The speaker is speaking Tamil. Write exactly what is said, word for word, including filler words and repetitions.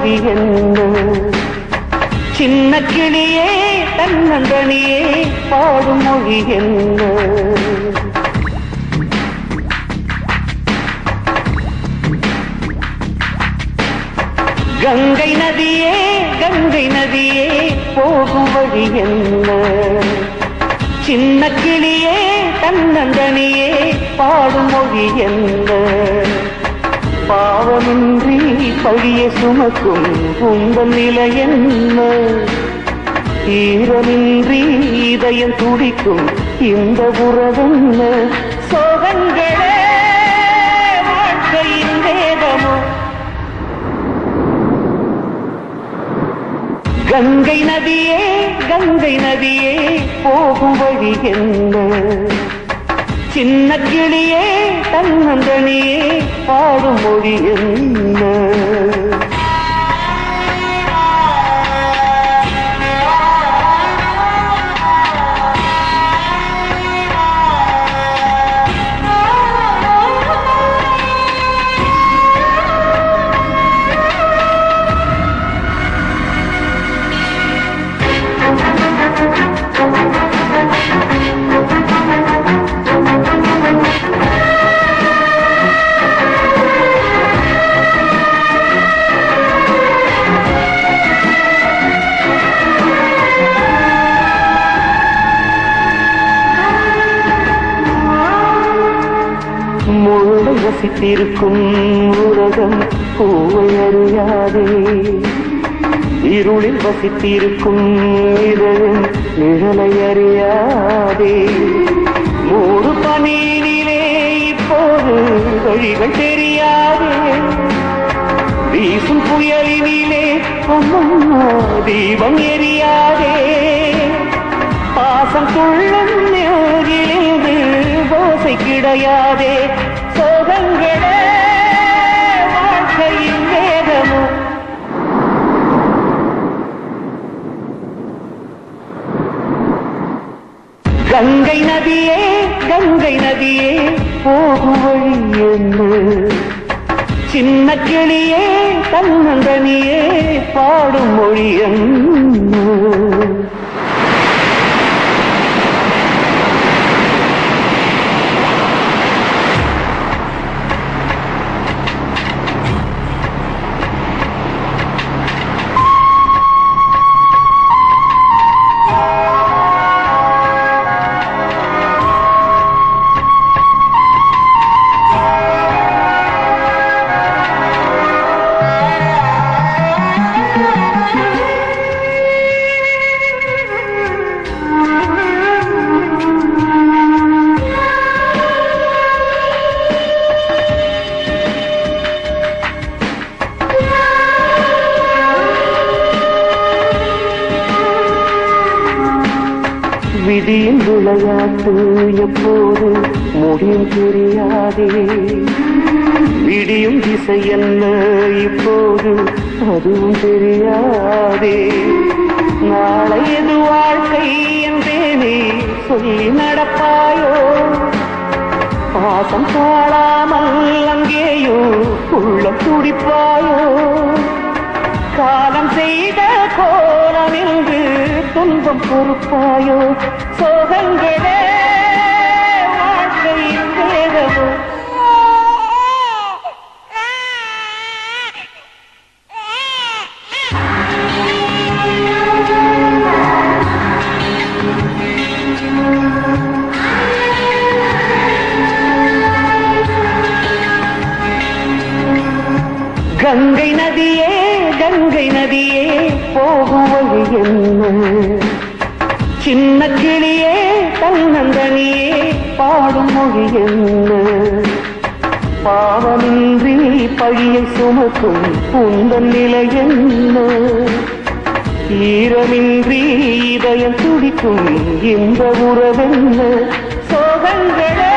வழி என்ன சின்ன கிளியே தன்னந்தனியே பாடும் மொழி என்ன கங்கை நதியே கங்கை நதியே போகும் வழி என்ன சின்ன கிளியே தன்னந்தனியே பாடும் மொழி என்ன பாவமின்றி பழிய சுமக்கும் உங்கள் நிலை என்ன ஈரமின்றி இதயம் துடிக்கும் இந்த உறவென்ன சோகங்களே வாழ்க்கையின் வேதமோ கங்கை நதியே கங்கை நதியே போகும் வழி என்ன சின்ன கிளியே தன்னந்தனியே பாடும் மொழி என்ன முளை வசித்திருக்கும் உலகம் பூவை அறியாதே இருளில் வசித்திருக்கும் இதழும் நிழலை அறியாதே மூடு பனியினிலே இப்போது வழிகள் தெரியாதே வீசும் புயலினிலே அம்மா தீபம் எரியாதே பாசம் துள்ளும் நெருகிலிருந்து ஓசை கிடையாதே சோகங்களே வாழ்க்கையின் வேதமோ கங்கை நதியே கங்கை நதியே போகும் வழி என்ன சின்ன கிளியே தன்னந்தனியே பாடும் மொழி என்ன விதியின் விளையாட்டு எப்போது முடியும் தெரியாதே விடியும் திசை என்ன இப்போது அதுவும் தெரியாதே நாளை எது வாழ்க்கை என்றேனே சொல்லி நடப்பாயோ பாசம் தாழாமல் அங்கேயோ உள்ளம் துடிப்பாயோ காலம் செய்த கோலம் என்று துன்பம் பொறுப்பாயோ சோகங்களே வாழ்க்கையின் வேதமோ கங்கை நதியே கங்கை நதியே போகும் வழி என்ன சின்ன கிளியே தன்னந்தனியே பாடும் மொழி என்ன பாவமின்றி பழியை சுமக்கும் உந்தன் நிலை என்ன ஈரமின்றி இதயம் துடிக்கும் இந்த உறவென்ன சோகங்களே